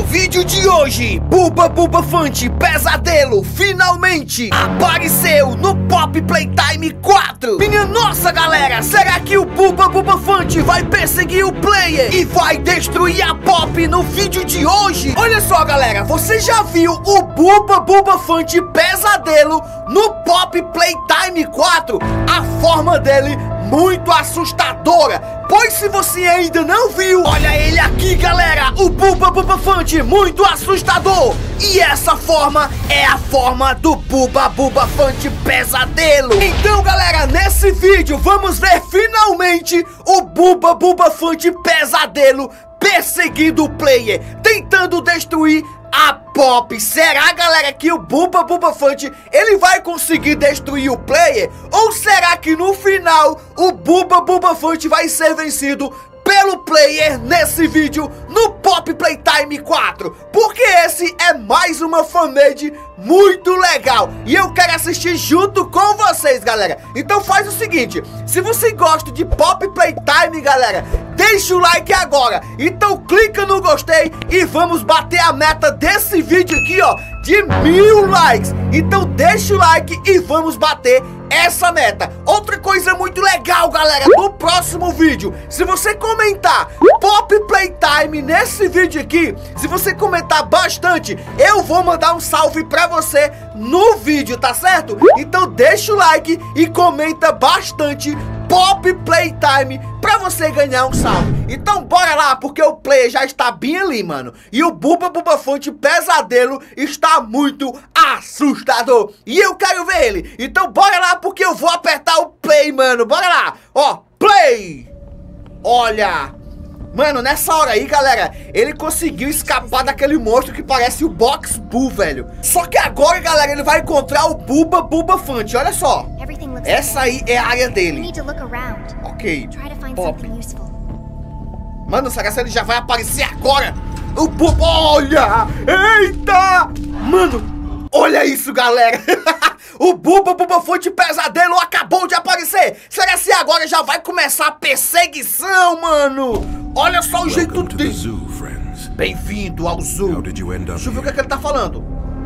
No vídeo de hoje, Bubba Fante Pesadelo finalmente apareceu no Pop Playtime 4. Minha nossa galera, será que o Bubba Fante vai perseguir o player e vai destruir a Pop no vídeo de hoje? Olha só galera, você já viu o Bubba Fante Pesadelo no Pop Playtime 4? A forma dele muito assustadora. Pois se você ainda não viu, olha ele aqui galera, o Bubba Fante muito assustador. E essa forma é a forma do Bubba Fante Pesadelo. Então galera, nesse vídeo vamos ver finalmente o Bubba Fante Pesadelo perseguindo o player, tentando destruir a Pop. Será galera que o Bubba Fante ele vai conseguir destruir o player? Ou será que no final o Bubba Fante vai ser vencido pelo player nesse vídeo no Pop Playtime 4? Porque esse é mais uma fanmade muito legal e eu quero assistir junto com vocês galera. Então faz o seguinte, se você gosta de Pop Playtime galera, deixa o like agora. Então clica no gostei e vamos bater a meta desse vídeo aqui ó, de 1000 likes. Então deixa o like e vamos bater essa meta. Outra coisa muito legal galera, no próximo vídeo, se você comentar Pop Playtime nesse vídeo aqui, se você comentar bastante, eu vou mandar um salve pra você no vídeo, tá certo? Então deixa o like e comenta bastante Pop Playtime pra você ganhar um salve. Então bora lá, porque o player já está bem ali, mano. E o Bubba Fante Pesadelo está muito assustador e eu quero ver ele. Então bora lá, porque eu vou apertar o play, mano. Bora lá, ó, play. Olha, mano, nessa hora aí, galera, ele conseguiu escapar daquele monstro que parece o Box Bull, velho. Só que agora, galera, ele vai encontrar o Bubba Fante. Olha só, essa aí é a área dele. Ok, Pop. Mano, será que ele já vai aparecer agora? O Bubba, olha! Eita! Mano, olha isso, galera! O Bubba Fante Pesadelo acabou de aparecer. Será que agora já vai começar a perseguição, mano? Olha só o jeito dele. Bem-vindo ao zoo. Deixa eu ver o que ele tá falando.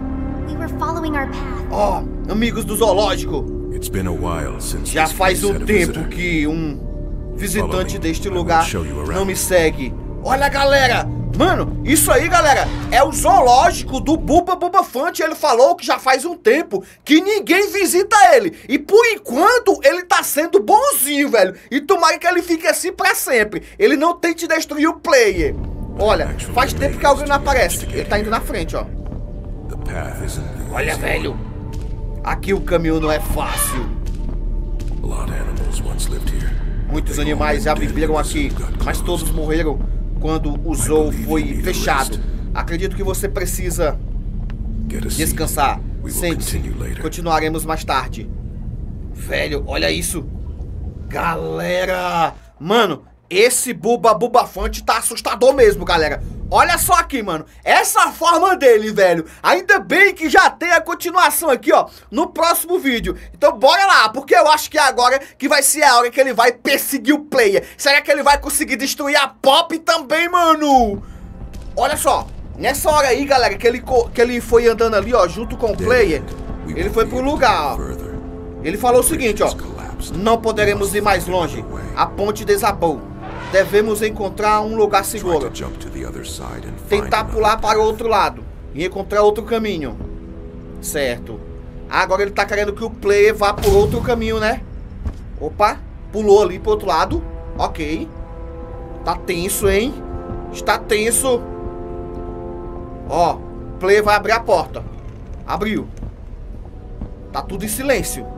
Ó, amigos do zoológico, já faz um tempo que um visitante deste lugar não me segue. Olha galera, mano, isso aí galera é o zoológico do Bubba Fante. Ele falou que já faz um tempo que ninguém visita ele e por enquanto ele tá sendo bonzinho, velho. E tomara que ele fique assim pra sempre. Ele não tente destruir o player. Olha, faz tempo que alguém não aparece. Ele tá indo na frente, ó. Olha, velho, aqui o caminho não é fácil. Muitos animais já viveram aqui, mas todos morreram quando o zoo foi fechado. Acredito que você precisa descansar. Sente-se, continuaremos mais tarde. Velho, olha isso. Galera, mano, esse Bubba Fante tá assustador mesmo, galera. Olha só aqui, mano, essa forma dele, velho. Ainda bem que já tem a continuação aqui, ó, no próximo vídeo. Então bora lá, porque eu acho que é agora que vai ser a hora que ele vai perseguir o player. Será que ele vai conseguir destruir a Pop também, mano? Olha só, nessa hora aí, galera, que ele foi andando ali, ó, junto com o player, ele foi pro lugar, ó. Ele falou o seguinte, ó: não poderemos ir mais longe, a ponte desabou. Devemos encontrar um lugar seguro. Tentar pular para o outro lado e encontrar outro caminho. Certo. Agora ele tá querendo que o player vá por outro caminho, né? Opa, pulou ali pro outro lado. Ok. Tá tenso, hein? Está tenso. Ó, o player vai abrir a porta. Abriu. Tá tudo em silêncio.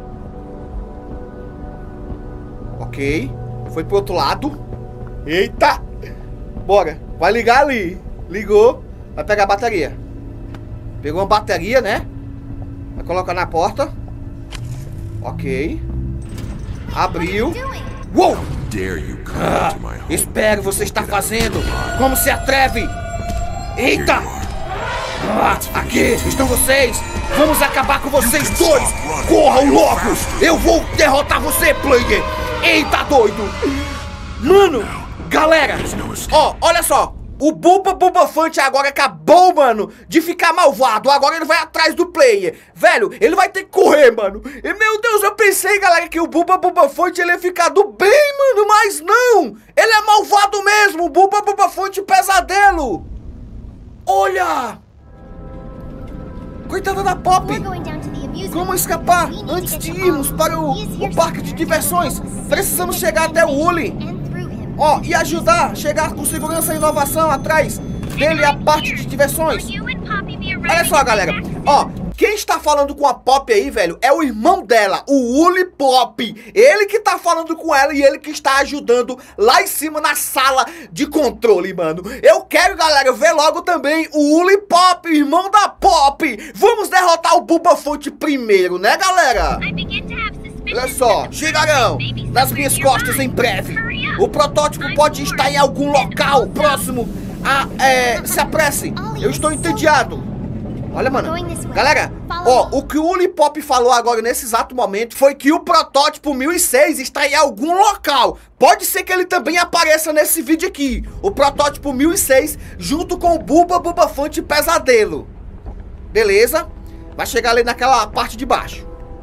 Ok. Foi pro outro lado. Eita! Bora, vai ligar ali. Ligou, vai pegar a bateria. Pegou uma bateria, né? Vai colocar na porta. Ok. Abriu. Uou! Espero, você está fazendo. Como se atreve? Eita! Aqui estão vocês. Vamos acabar com vocês dois. Corram logo. Eu vou derrotar você, player. Eita, doido. Mano, galera, ó, olha só. O Bubba Fante agora acabou, mano, de ficar malvado. Agora ele vai atrás do player. Velho, ele vai ter que correr, mano. E, meu Deus, eu pensei, galera, que o Bubba Fante ele ia ficar do bem, mano. Mas não. Ele é malvado mesmo. O Bubba Fante pesadelo. Olha. Coitada da Pop. Como escapar antes de irmos para o parque de diversões? Precisamos chegar até o Uli. Ó, e ajudar a chegar com segurança e inovação atrás dele a parte de diversões. Olha só, galera. Ó, quem está falando com a Pop aí, velho, é o irmão dela, o Uli Pop. Ele que tá falando com ela e ele que está ajudando lá em cima na sala de controle, mano. Eu quero, galera, ver logo também o Uli Pop, irmão da Pop. Vamos derrotar o Bubba Fante primeiro, né, galera? Olha só, chegarão nas minhas costas em breve. O protótipo pode estar em algum local próximo. Se apresse, eu estou entediado. Olha, mano, galera, ó, o que o Uli Pop falou agora nesse exato momento foi que o protótipo 1006 está em algum local. Pode ser que ele também apareça nesse vídeo aqui. O protótipo 1006 junto com o Bubba Fante pesadelo. Beleza? Vai chegar ali naquela parte de baixo.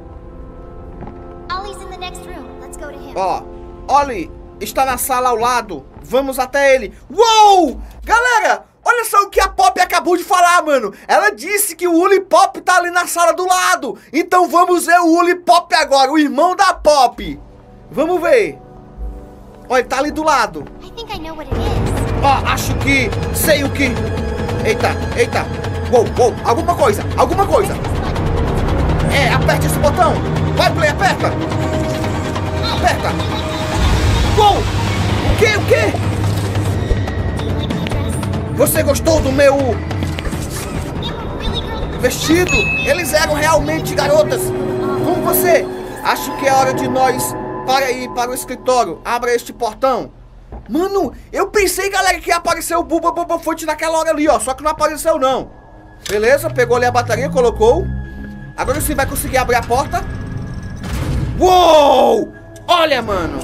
Ó, Oli está na sala ao lado. Vamos até ele. Uou! Galera, olha só o que a Pop acabou de falar, mano. Ela disse que o Uli Pop tá ali na sala do lado. Então vamos ver o Uli Pop agora, o irmão da Pop. Vamos ver. Olha, ele tá ali do lado. Ó, acho que sei o que. Eita. Uou, alguma coisa. Aperte esse botão. Vai, Play, aperta. Uou! O quê? Você gostou do meu vestido? Eles eram realmente garotas. Como você? Acho que é hora de nós ir para o escritório. Abra este portão. Mano, eu pensei, galera, que ia aparecer o Bubba Fante naquela hora ali, ó. Só que não apareceu, não. Beleza, pegou ali a bateria, colocou. Agora você vai conseguir abrir a porta. Uou! Olha, mano.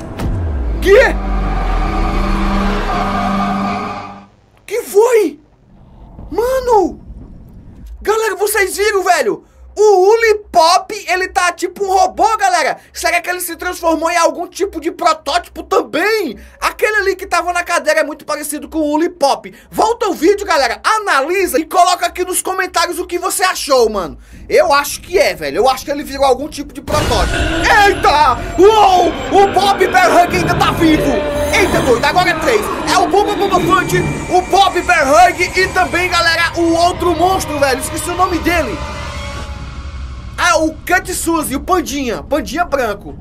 Que foi? Mano! Galera, vocês viram, velho? O Uli Pop, ele tá tipo um robô, galera. Será que ele se transformou em algum tipo de protótipo também? Aquele ali que tava na cadeira é muito parecido com o Uli Pop. Volta o vídeo, galera, analisa e coloca aqui nos comentários o que você achou, mano. Eu acho que é, velho. Eu acho que ele virou algum tipo de protótipo. Eita! Uou! O Bob Bear Hug ainda tá vivo! Eita, doido, agora é 3. É o Bubba Fante, o Bob Bear Hug e também, galera, o outro monstro, velho. Esqueci o nome dele. Ah, o Cut Suzy, o Pandinha branco.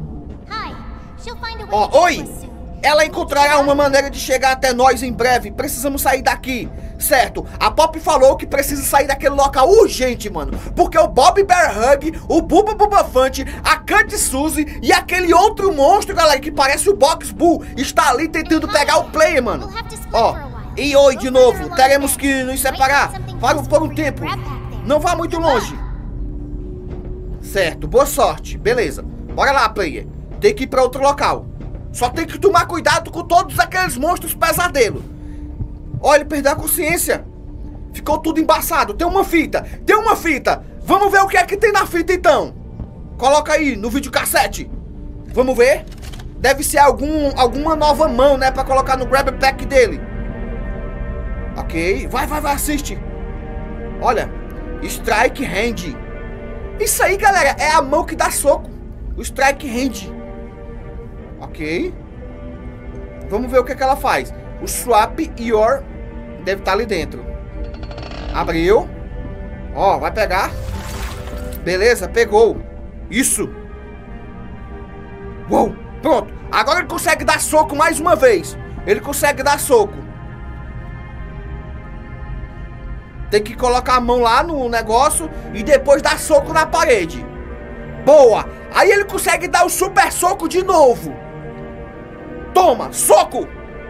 Ó, oi! Ela encontrará uma maneira de chegar até nós em breve. Precisamos sair daqui. Certo, a Pop falou que precisa sair daquele local urgente, mano. Porque o Bob Bear Hug, o Bubba Fante, a Cut Suzy e aquele outro monstro, galera, que parece o Box Bull, está ali tentando pegar o player, mano. Ó, e oi de novo. Teremos que nos separar por um tempo. Não vá muito longe. Certo, boa sorte, beleza. Bora lá, player. Tem que ir pra outro local. Só tem que tomar cuidado com todos aqueles monstros pesadelo. Olha, ele perdeu a consciência. Ficou tudo embaçado. Tem uma fita. Vamos ver o que é que tem na fita, então. Coloca aí no videocassete. Vamos ver. Deve ser alguma nova mão, né, pra colocar no grab pack dele. Ok, vai, assiste. Olha, Strike Hand. Isso aí, galera, é a mão que dá soco. O Strike Hand. Ok. Vamos ver o que ela faz. O Swap Your deve estar ali dentro. Abriu. Ó, vai pegar. Beleza, pegou. Isso. Uou, pronto. Agora ele consegue dar soco mais uma vez. Tem que colocar a mão lá no negócio e depois dar soco na parede. Boa. Aí ele consegue dar o super soco de novo. Toma, soco.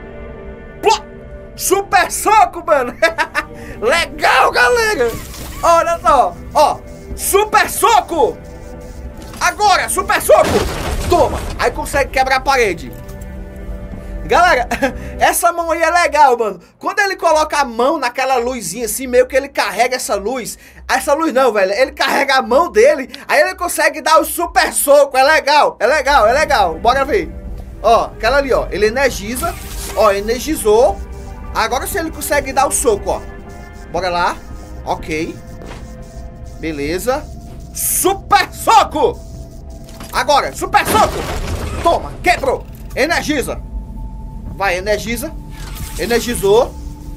Super soco, mano. Legal, galera. Olha só. Ó, super soco. Agora, super soco. Toma. Aí consegue quebrar a parede. Galera, essa mão aí é legal, mano. Quando ele coloca a mão naquela luzinha assim, meio que ele carrega essa luz. Essa luz não, velho. Ele carrega a mão dele, aí ele consegue dar o super soco. É legal, é legal, é legal. Bora ver. Ó, aquela ali, ó. Ele energiza. Ó, energizou. Agora sim ele consegue dar o soco, ó. Bora lá. Ok. Beleza. Super soco! Agora, super soco! Toma, quebrou. Energiza. Vai, energiza. Energizou.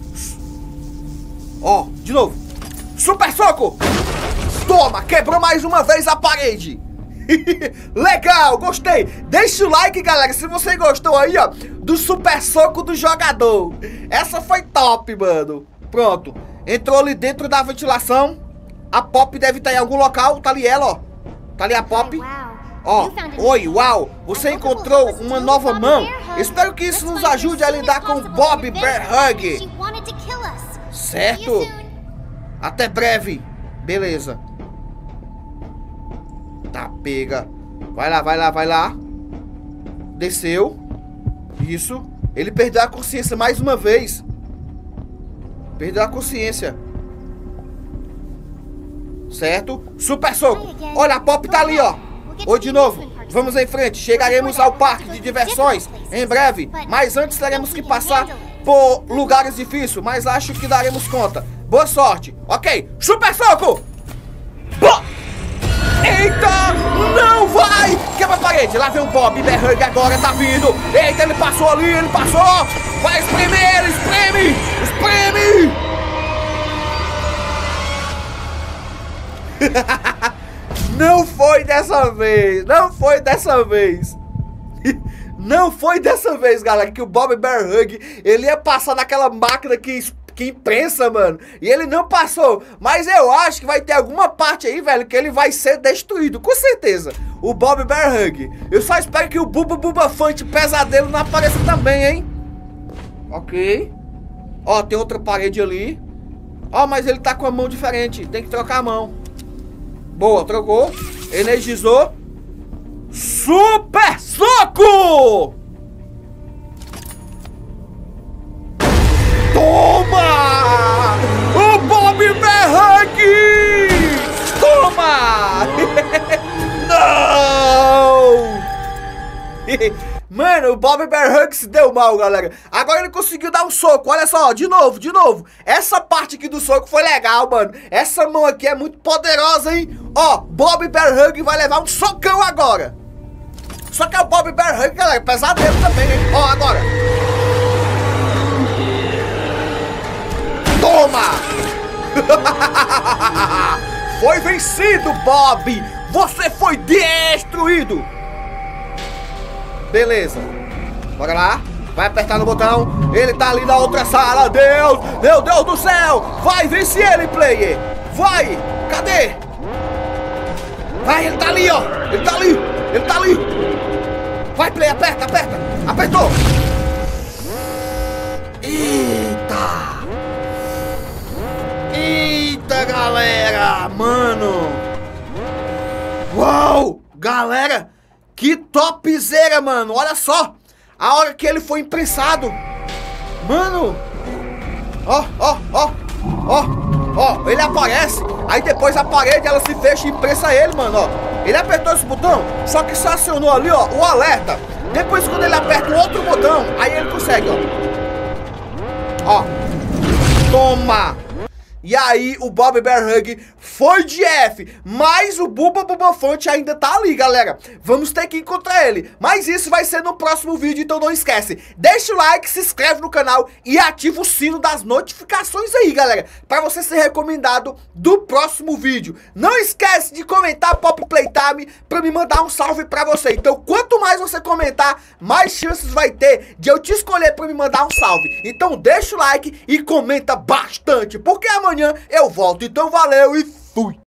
Ó, de novo. Super soco! Toma, quebrou mais uma vez a parede. Legal, gostei. Deixa o like, galera, se você gostou aí, ó, do super soco do jogador. Essa foi top, mano. Pronto, entrou ali dentro da ventilação. A Pop deve estar em algum local. Tá ali ela, ó. Tá ali a Pop. Ó, oi, uau, você encontrou uma nova mão. Espero que isso nos ajude a lidar com o Bob Bear Hug. Certo? Até breve. Beleza. Tá, pega. Vai lá, vai lá, vai lá. Desceu. Isso. Ele perdeu a consciência mais uma vez. Perdeu a consciência. Certo? Super soco. Olha, a Pop tá ali, ó. Oi de novo, vamos em frente. Chegaremos ao parque de diversões em breve, mas antes teremos que passar por lugares difíceis, mas acho que daremos conta. Boa sorte. Ok, super soco. Eita, não vai. Quebra a parede, lá vem o Bob Bear Hug agora, tá vindo. Eita, ele passou ali, ele passou. Vai espremer ele, espreme. Não foi dessa vez. Não foi dessa vez. Não foi dessa vez, galera, que o Bob Bear Hug, ele ia passar naquela máquina que imprensa, mano. E ele não passou. Mas eu acho que vai ter alguma parte aí, velho, que ele vai ser destruído, com certeza. O Bob Bear Hug. Eu só espero que o Buba Fante Pesadelo não apareça também, hein. Ok. Ó, tem outra parede ali. Ó, mas ele tá com a mão diferente. Tem que trocar a mão. Boa, trocou. Energizou. Super soco! Toma! O Bob Bear Hug! Toma! Não! Mano, o Bob Bear Hug se deu mal, galera. Agora ele conseguiu dar um soco. Olha só, de novo, de novo. Essa parte aqui do soco foi legal, mano. Essa mão aqui é muito poderosa, hein? Ó, Bob Bear Hug vai levar um socão agora. Só que é o Bob Bear Hug, galera, pesadelo também, hein? Ó, agora. Toma! Foi vencido, Bob. Você foi destruído. Beleza. Bora lá. Vai apertar no botão. Ele tá ali na outra sala. Deus! Meu Deus do céu! Vai, vence ele, player! Vai! Cadê? Vai, ele tá ali, ó! Ele tá ali! Ele tá ali! Vai, player! Aperta, aperta! Apertou! Eita! Eita, galera! Mano! Uau! Galera! Que topzera, mano. Olha só. A hora que ele foi imprensado. Mano. Ó, ó, ó. Ó, ó. Ele aparece. Aí depois a parede, ela se fecha e imprensa ele, mano, ó. Ele apertou esse botão, só que só acionou ali, ó, o alerta. Depois quando ele aperta o outro botão, aí ele consegue, ó. Ó. Toma. E aí o Bob Bear Hug foi de F, mas o Buba Fante ainda tá ali, galera. Vamos ter que encontrar ele, mas isso vai ser no próximo vídeo, então não esquece. Deixa o like, se inscreve no canal e ativa o sino das notificações aí, galera, pra você ser recomendado do próximo vídeo. Não esquece de comentar Pop Playtime pra me mandar um salve pra você. Então quanto mais você comentar, mais chances vai ter de eu te escolher pra me mandar um salve. Então deixa o like e comenta bastante, porque amanhã eu volto. Então valeu e fui!